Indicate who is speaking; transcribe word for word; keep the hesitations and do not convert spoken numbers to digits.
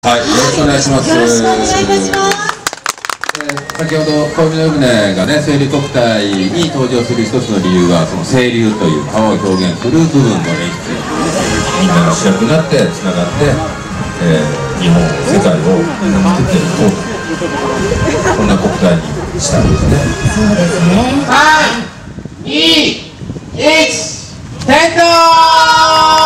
Speaker 1: はい、よろしくお願いします。
Speaker 2: よろしくお願いいたします。
Speaker 1: 先ほど小海の船がね、清流国体に登場する一つの理由は、その清流という川を表現する部分の演出、みんなが主役になってつながって、えー、日本世界を作っていこうと、そんな国体にしたんですね。
Speaker 2: そうですね。
Speaker 3: さん、に、いち、点灯。